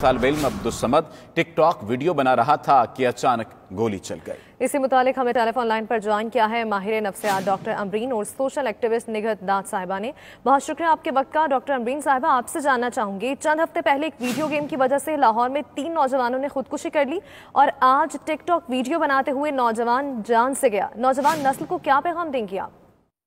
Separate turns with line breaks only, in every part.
तालिब इल्म Abdussamad TikTok video बना रहा था कि अचानक गोली चल गई।
इसी मुतालिक हमें टेलीफोन लाइन पर ज्वाइन किया है माहिर नफ्सियात डॉक्टर अमरीन और सोशल एक्टिविस्ट निगहत दाद साहिबा ने। बहुत शुक्रिया आपके वक्त का। डॉक्टर अमरीन साहिबा, आपसे जानना चाहूंगी, चंद हफ्ते पहले एक वीडियो गेम की वजह से लाहौर में 3 नौजवानों ने खुदकुशी कर ली और आज टिकटॉक वीडियो बनाते हुए नौजवान जान से गया। नौजवान नस्ल को क्या पैगाम देंगी आप?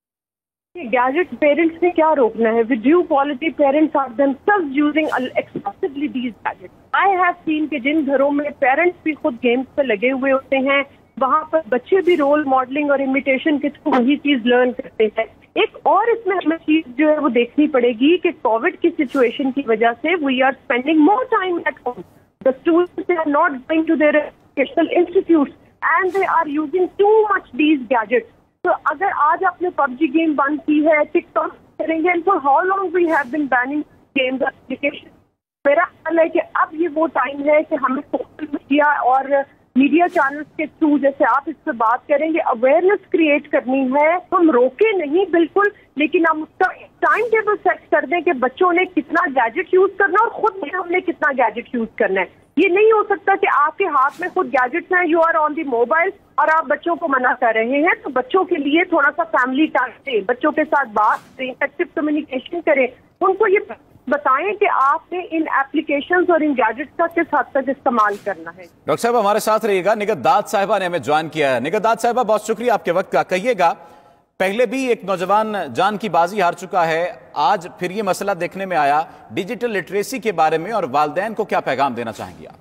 गैजेट पेरेंट्स ने क्या रोकना है? With due quality, parents are themselves using excessively these gadgets. I have seen कि जिन घरों में पेरेंट्स भी खुद गेम्स पे लगे हुए होते हैं, वहाँ पर बच्चे भी रोल मॉडलिंग और इमिटेशन के थ्रू वही चीज लर्न करते हैं। एक और इसमें हमें चीज जो है वो देखनी पड़ेगी कि कोविड की सिचुएशन की वजह से we are spending more time at home. The students are not going to their educational institutes and they are using too much these gadgets. तो अगर आज आपने पबजी गेम बंद की है, टिकटॉक करेंगे, and for how long we have been banning games application. मेरा ख्याल है कि अब ये वो टाइम है कि हमें सोशल मीडिया और मीडिया चैनल्स के थ्रू, जैसे आप इस पर बात करेंगे, अवेयरनेस क्रिएट करनी है। हम रोके नहीं बिल्कुल, लेकिन हम उसका टाइम टेबल सेट कर दें कि बच्चों ने कितना गैजेट यूज करना और खुद में हमने कितना गैजेट यूज करना है। ये नहीं हो सकता कि आपके हाथ में खुद गैजेट्स हैं, you are on the mobile और आप बच्चों को मना कर रहे हैं। तो बच्चों के लिए थोड़ा सा फैमिली टाइम दें, बच्चों के साथ बात करें, इफेक्टिव कम्युनिकेशन करें, उनको ये बताएं कि आपने इन एप्लीकेशंस और इन गैजेट्स का किस हद तक इस्तेमाल करना है।
डॉक्टर साहब हमारे साथ रहिएगा। निगहत दाद साहिबा ने हमें ज्वाइन किया है। निगहत दाद साहिबा, बहुत शुक्रिया आपके वक्त का। कहिएगा, पहले भी एक नौजवान जान की बाजी हार चुका है, आज फिर ये मसला देखने में आया। डिजिटल लिटरेसी के बारे में और वालिदैन को क्या पैगाम देना चाहेंगी आप?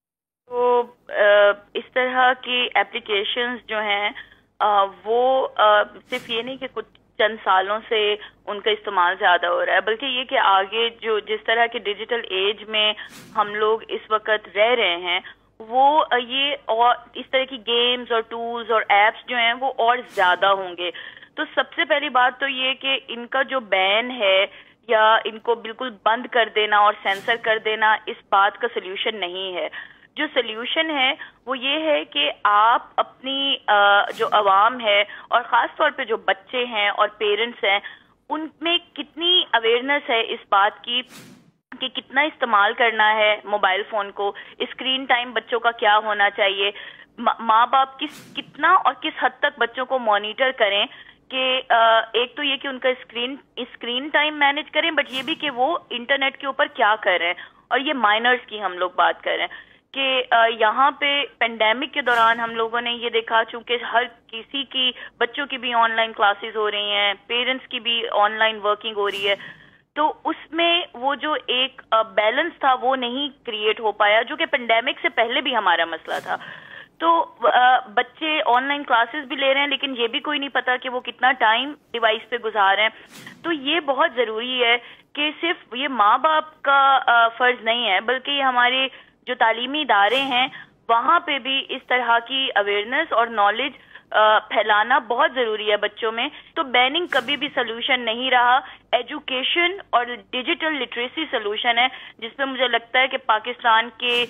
तो इस तरह की एप्लीकेशंस जो हैं वो सिर्फ ये नहीं कि कुछ चंद सालों से उनका इस्तेमाल ज़्यादा हो रहा है, बल्कि ये कि आगे जो जिस तरह के डिजिटल एज में हम लोग इस वक्त रह रहे हैं, वो ये और इस तरह की गेम्स और टूल्स और एप्स जो हैं वो और ज़्यादा होंगे। तो सबसे पहली बात तो ये कि इनका जो बैन है या इनको बिल्कुल बंद कर देना और सेंसर कर देना इस बात का सल्यूशन नहीं है। जो सल्यूशन है वो ये है कि आप अपनी जो अवाम है और ख़ास तौर पे जो बच्चे हैं और पेरेंट्स हैं, उनमें कितनी अवेयरनेस है इस बात की कि कितना इस्तेमाल करना है मोबाइल फ़ोन को, स्क्रीन टाइम बच्चों का क्या होना चाहिए, माँ बाप कितना और किस हद तक बच्चों को मॉनिटर करें कि एक तो ये कि उनका स्क्रीन टाइम मैनेज करें, बट ये भी कि वो इंटरनेट के ऊपर क्या कर रहे हैं। और ये माइनर्स की हम लोग बात कर रहे हैं कि यहाँ पे पेंडेमिक के दौरान हम लोगों ने ये देखा, चूंकि हर किसी की बच्चों की भी ऑनलाइन क्लासेस हो रही हैं, पेरेंट्स की भी ऑनलाइन वर्किंग हो रही है, तो उसमें वो जो एक बैलेंस था वो नहीं क्रिएट हो पाया, जो कि पेंडेमिक से पहले भी हमारा मसला था। तो बच्चे ऑनलाइन क्लासेस भी ले रहे हैं, लेकिन ये भी कोई नहीं पता कि वो कितना टाइम डिवाइस पे गुजार रहे हैं। तो ये बहुत ज़रूरी है कि सिर्फ ये माँ बाप का फ़र्ज़ नहीं है, बल्कि ये हमारे जो तालीमी इदारे हैं वहाँ पे भी इस तरह की अवेयरनेस और नॉलेज फैलाना बहुत ज़रूरी है बच्चों में। तो बैनिंग कभी भी सलूशन नहीं रहा, एजुकेशन और डिजिटल लिटरेसी सलूशन है, जिस पे मुझे लगता है कि पाकिस्तान के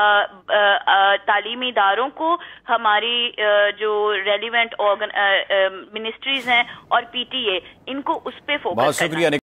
तालीमी इदारों को हमारी जो रेलिवेंट मिनिस्ट्रीज हैं और PTA, इनको उस पे फोकस करना है।